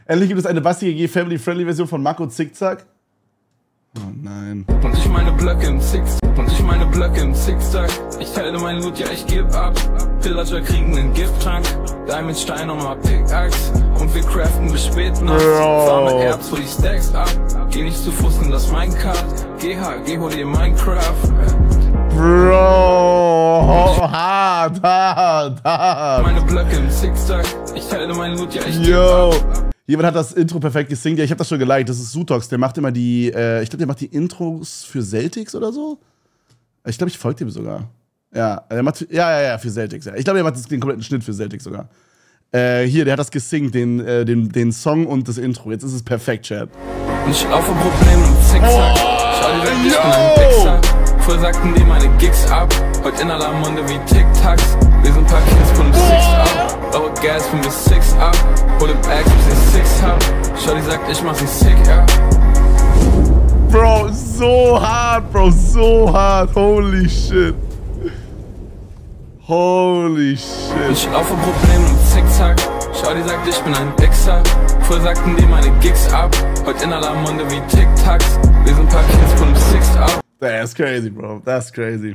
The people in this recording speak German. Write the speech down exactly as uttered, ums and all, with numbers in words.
Endlich gibt es eine Bastis G Family-Friendly Version von Makkos Zickzack. Oh nein. Und ich meine Blöcke im Zickzack. Und ich meine Blöcke im Zickzack. Ich teile meinen Loot, ja ich geb ab. Pillager kriegen den Gifttrank. Diamond, Stein, nochmal Pickaxe. Und wir craften bis spät nachts. Farme Erz, hol die Stacks ab. Geh nicht zu Fuß in das Minecart. Geh hart, geh hol dir Minecraft. Bro, hart, hart, hart. Meine Blöcke im Zickzack. Ich teile meinen Loot, ja ich geb Yo. ab. Jemand hat das Intro perfekt gesingt. Ja, ich habe das schon geliked. Das ist Sutox. Der macht immer die, äh, ich glaube, der macht die Intros für Celtics oder so. Ich glaube, ich folge dem sogar. Ja, der macht, ja, ja, ja, für Celtics. Ja. Ich glaube, der macht den kompletten Schnitt für Celtics sogar. Äh, hier, der hat das gesingt, den, äh, den, den Song und das Intro. Jetzt ist es perfekt, Chat. Und ich laufe Probleme im Zickzack. Oh, Schau dir weg, ich bin ein Wichser. Früher sagten die meine Gigs ab. Heute in aller Munde wie Tic-Tacs. Wir sind paar Kids von Six ab. Eure Gas von bis Six ab. Hole Bags, bis ich Six hab. Schau, die sagt, ich mach sie sick, ja. Bro, so hart, Bro, so hart. Holy shit. Holy shit. Ich laufe Probleme im Zickzack. Schau, die sagt, ich bin ein Wichser. Früher sagten die meine Gigs ab. Heute in aller Munde wie Tic-Tacs. Wir sind paar Kids von Six ab. That's crazy, bro. That's crazy.